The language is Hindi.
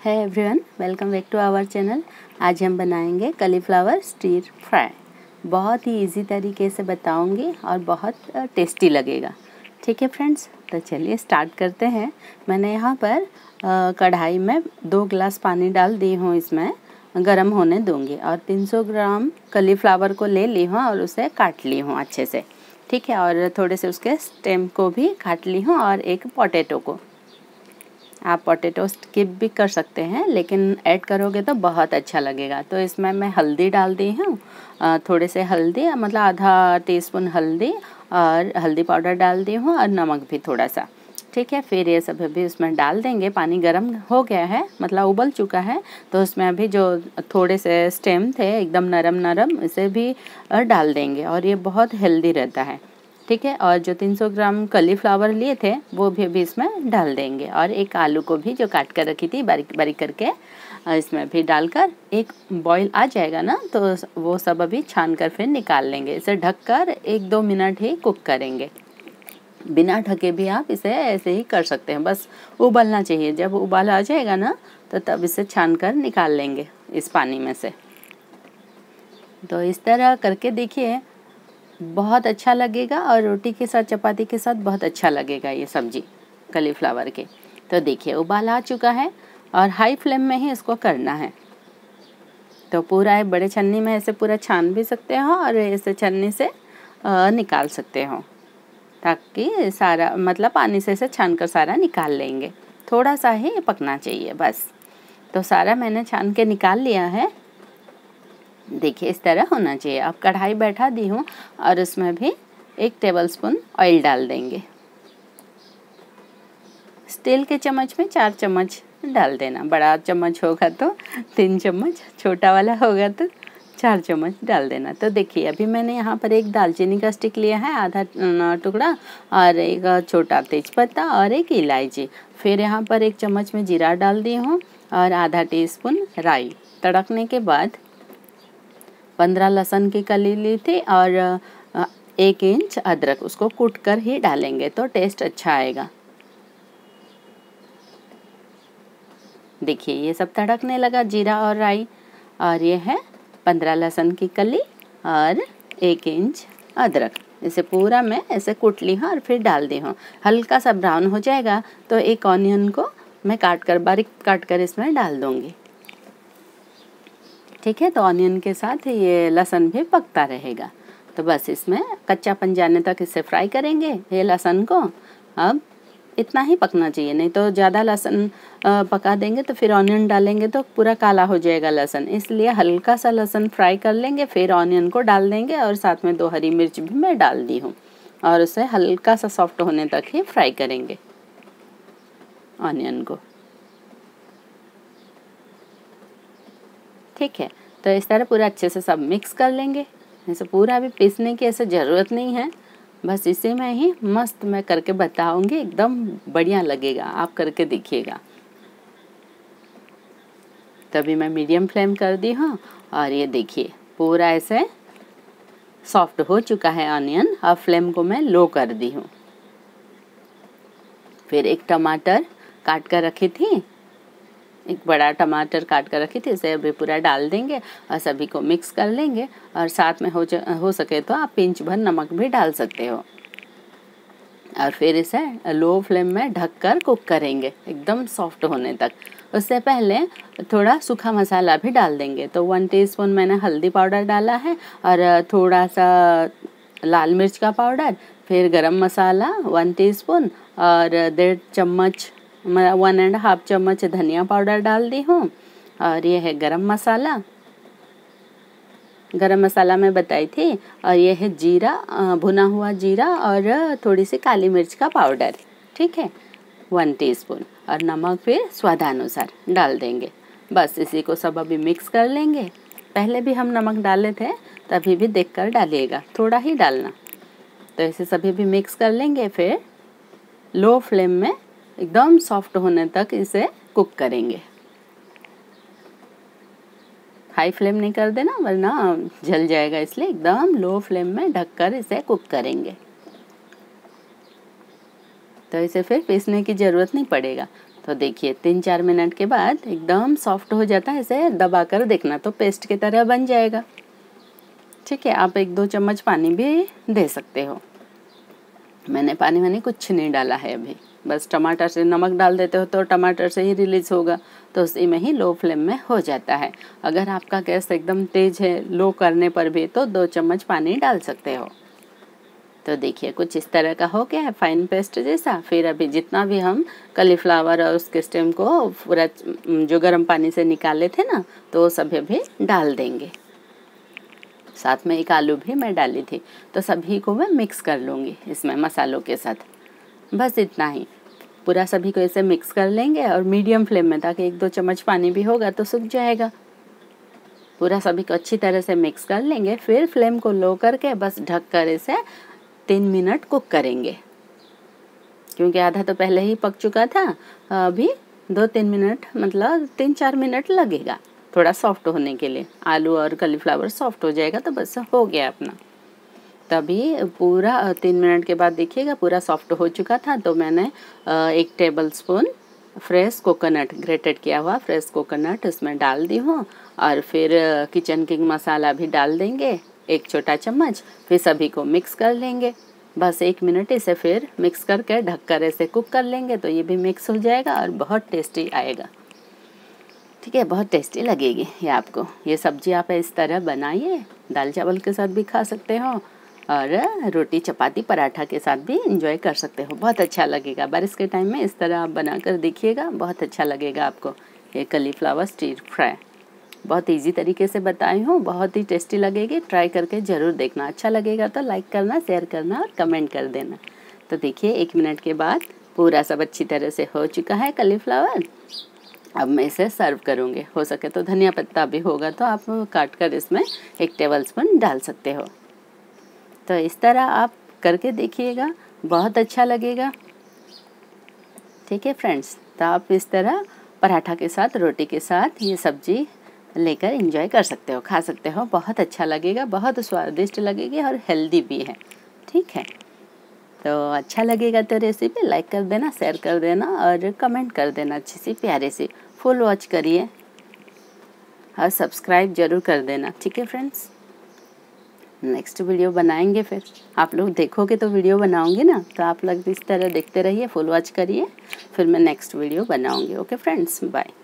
है everyone, welcome back to our channel. आज हम बनाएंगे कलीफ्लावर स्टीर फ्राई। बहुत ही इजी तरीके से बताऊंगी और बहुत टेस्टी लगेगा। ठीक है फ्रेंड्स, तो चलिए स्टार्ट करते हैं। मैंने यहाँ पर कढ़ाई में 2 गिलास पानी डाल दी हूँ, इसमें गरम होने दूंगी। और 300 ग्राम कलीफ्लावर को ले ली हूँ और उसे काट ली हूँ अच्छे से। ठीक है, और थोड़े से उसके स्टेम को भी काट ली हूँ और एक पोटैटो को। आप पोटैटो स्किप भी कर सकते हैं, लेकिन ऐड करोगे तो बहुत अच्छा लगेगा। तो इसमें मैं हल्दी डाल दी हूँ, थोड़े से हल्दी, मतलब आधा टीस्पून हल्दी और हल्दी पाउडर डाल दी हूँ और नमक भी थोड़ा सा। ठीक है, फिर ये सब अभी उसमें डाल देंगे। पानी गर्म हो गया है, मतलब उबल चुका है, तो उसमें अभी जो थोड़े से स्टेम थे एकदम नरम नरम, इसे भी डाल देंगे। और ये बहुत हेल्दी रहता है। ठीक है, और जो 300 ग्राम कलीफ्लावर लिए थे वो भी अभी इसमें डाल देंगे। और एक आलू को भी जो काट कर रखी थी बारीक बारीक करके, इसमें भी डालकर एक बॉईल आ जाएगा ना, तो वो सब अभी छान कर फिर निकाल लेंगे। इसे ढककर 1-2 मिनट ही कुक करेंगे। बिना ढके भी आप इसे ऐसे ही कर सकते हैं, बस उबलना चाहिए। जब उबाल आ जाएगा ना, तो तब इसे छान कर निकाल लेंगे इस पानी में से। तो इस तरह करके देखिए, बहुत अच्छा लगेगा और रोटी के साथ, चपाती के साथ बहुत अच्छा लगेगा ये सब्जी कलीफ्लावर के। तो देखिए उबाल आ चुका है और हाई फ्लेम में ही इसको करना है। तो पूरा एक बड़े छन्नी में ऐसे पूरा छान भी सकते हो और ऐसे छन्नी से निकाल सकते हो, ताकि सारा, मतलब पानी से इसे छान कर सारा निकाल लेंगे। थोड़ा सा ही पकना चाहिए बस। तो सारा मैंने छान के निकाल लिया है। देखिए इस तरह होना चाहिए। अब कढ़ाई बैठा दी हूँ और उसमें भी 1 टेबलस्पून ऑयल डाल देंगे। स्टील के चम्मच में 4 चम्मच डाल देना। बड़ा चम्मच होगा तो 3 चम्मच, छोटा वाला होगा तो 4 चम्मच डाल देना। तो देखिए अभी मैंने यहाँ पर एक दालचीनी का स्टिक लिया है, आधा टुकड़ा, और एक छोटा तेजपत्ता और एक इलायची। फिर यहाँ पर 1 चम्मच में जीरा डाल दी हूँ और आधा टीस्पून राई। तड़कने के बाद 15 लहसुन की कली ली थी और 1 इंच अदरक, उसको कूट कर ही डालेंगे तो टेस्ट अच्छा आएगा। देखिए ये सब तड़कने लगा, जीरा और राई, और ये है 15 लहसुन की कली और 1 इंच अदरक। इसे पूरा मैं ऐसे कूट ली हूँ और फिर डाल दी हूँ। हल्का सा ब्राउन हो जाएगा तो एक ऑनियन को मैं बारीक काट कर इसमें डाल दूँगी। ठीक है, तो ऑनियन के साथ ये लहसुन भी पकता रहेगा। तो बस इसमें कच्चापन जाने तक इसे फ्राई करेंगे ये लहसुन को। अब इतना ही पकना चाहिए, नहीं तो ज़्यादा लहसुन पका देंगे तो फिर ऑनियन डालेंगे तो पूरा काला हो जाएगा लहसुन। इसलिए हल्का सा लहसुन फ्राई कर लेंगे, फिर ऑनियन को डाल देंगे और साथ में 2 हरी मिर्च भी मैं डाल दी हूँ और उसे हल्का सा सॉफ्ट होने तक ही फ्राई करेंगे ऑनियन को। ठीक है, तो इस तरह पूरा अच्छे से सब मिक्स कर लेंगे। ऐसे पूरा भी पीसने की ऐसे ज़रूरत नहीं है, बस इसे में ही मस्त मैं करके बताऊंगी, एकदम बढ़िया लगेगा। आप करके देखिएगा। तभी मैं मीडियम फ्लेम कर दी हूँ और ये देखिए पूरा ऐसे सॉफ्ट हो चुका है ऑनियन। अब फ्लेम को मैं लो कर दी हूँ। फिर 1 टमाटर काट कर रखी थी, एक बड़ा टमाटर काट कर रखी थी, इसे अभी पूरा डाल देंगे और सभी को मिक्स कर लेंगे। और साथ में हो सके तो आप पिंच भर नमक भी डाल सकते हो। और फिर इसे लो फ्लेम में ढककर कुक करेंगे एकदम सॉफ्ट होने तक। उससे पहले थोड़ा सूखा मसाला भी डाल देंगे। तो 1 टीस्पून मैंने हल्दी पाउडर डाला है और थोड़ा सा लाल मिर्च का पाउडर, फिर गरम मसाला 1 टीस्पून और 1.5 चम्मच, 1.5 चम्मच धनिया पाउडर डाल दी हूँ। और ये है गरम मसाला मैं बताई थी। और ये है जीरा, भुना हुआ जीरा और थोड़ी सी काली मिर्च का पाउडर। ठीक है, 1 टीस्पून, और नमक फिर स्वादानुसार डाल देंगे। बस इसी को सब अभी मिक्स कर लेंगे। पहले भी हम नमक डाले थे, तभी भी देखकर डालिएगा, थोड़ा ही डालना। तो इसे सभी भी मिक्स कर लेंगे। फिर लो फ्लेम में एकदम सॉफ्ट होने तक इसे कुक करेंगे। हाई फ्लेम नहीं कर देना, वरना जल जाएगा, इसलिए एकदम लो फ्लेम में ढककर इसे कुक करेंगे। तो इसे फिर पीसने की ज़रूरत नहीं पड़ेगा, तो देखिए 3-4 मिनट के बाद एकदम सॉफ्ट हो जाता है, इसे दबा कर देखना तो पेस्ट की तरह बन जाएगा। ठीक है, आप 1-2 चम्मच पानी भी दे सकते हो। मैंने पानी वानी कुछ नहीं डाला है अभी, बस टमाटर से नमक डाल देते हो तो टमाटर से ही रिलीज होगा, तो उसी में ही लो फ्लेम में हो जाता है। अगर आपका गैस एकदम तेज़ है, लो करने पर भी तो 2 चम्मच पानी डाल सकते हो। तो देखिए कुछ इस तरह का हो गया है फाइन पेस्ट जैसा। फिर अभी जितना भी हम कॉलीफ्लावर और उसके स्टेम को पूरा जो गर्म पानी से निकाले थे ना, तो वो सभी अभी डाल देंगे। साथ में एक आलू भी मैं डाली थी, तो सभी को मैं मिक्स कर लूँगी इसमें मसालों के साथ। बस इतना ही, पूरा सभी को ऐसे मिक्स कर लेंगे और मीडियम फ्लेम में, ताकि 1-2 चम्मच पानी भी होगा तो सूख जाएगा। पूरा सभी को अच्छी तरह से मिक्स कर लेंगे। फिर फ्लेम को लो करके बस ढक कर इसे 3 मिनट कुक करेंगे, क्योंकि आधा तो पहले ही पक चुका था। अभी 2-3 मिनट, मतलब 3-4 मिनट लगेगा थोड़ा सॉफ्ट होने के लिए। आलू और कॉलीफ्लावर सॉफ्ट हो जाएगा तो बस हो गया अपना। तभी पूरा 3 मिनट के बाद देखिएगा पूरा सॉफ्ट हो चुका था। तो मैंने 1 टेबलस्पून फ्रेश कोकोनट, ग्रेटेड किया हुआ फ्रेश कोकोनट उसमें डाल दी हूँ। और फिर किचन किंग मसाला भी डाल देंगे 1 छोटा चम्मच। फिर सभी को मिक्स कर लेंगे। बस 1 मिनट इसे फिर मिक्स करके ढक कर ऐसे कुक कर लेंगे, तो ये भी मिक्स हो जाएगा और बहुत टेस्टी आएगा। ठीक है, बहुत टेस्टी लगेगी ये आपको। ये सब्जी आप इस तरह बनाइए, दाल चावल के साथ भी खा सकते हो और रोटी चपाती पराठा के साथ भी एंजॉय कर सकते हो। बहुत अच्छा लगेगा। बारिश के टाइम में इस तरह आप बना कर देखिएगा, बहुत अच्छा लगेगा आपको। ये कॉलीफ्लावर स्टीर फ्राई बहुत इजी तरीके से बताई हूँ, बहुत ही टेस्टी लगेगी। ट्राई करके ज़रूर देखना। अच्छा लगेगा तो लाइक करना, शेयर करना और कमेंट कर देना। तो देखिए 1 मिनट के बाद पूरा सब अच्छी तरह से हो चुका है कॉलीफ्लावर। अब मैं इसे सर्व करूँगी। हो सके तो धनिया पत्ता भी होगा तो आप काट कर इसमें 1 टेबलस्पून डाल सकते हो। तो इस तरह आप करके देखिएगा, बहुत अच्छा लगेगा। ठीक है फ्रेंड्स, तो आप इस तरह पराठा के साथ, रोटी के साथ ये सब्जी लेकर एंजॉय कर सकते हो, खा सकते हो। बहुत अच्छा लगेगा, बहुत स्वादिष्ट लगेगी और हेल्दी भी है। ठीक है, तो अच्छा लगेगा तो रेसिपी लाइक कर देना, शेयर कर देना और कमेंट कर देना अच्छी सी प्यारे सी। फुल वॉच करिए और सब्सक्राइब जरूर कर देना। ठीक है फ्रेंड्स, नेक्स्ट वीडियो बनाएंगे। फिर आप लोग देखोगे तो वीडियो बनाऊंगी ना, तो आप लोग इस तरह देखते रहिए, फुल वॉच करिए, फिर मैं नेक्स्ट वीडियो बनाऊंगी। Okay friends, bye.